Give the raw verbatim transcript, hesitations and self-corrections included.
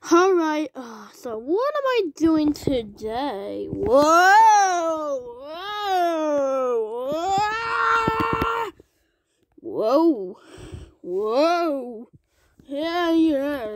Alright, uh, so what am I doing today? Whoa! Whoa! Whoa! Whoa! Whoa! Yeah, yeah.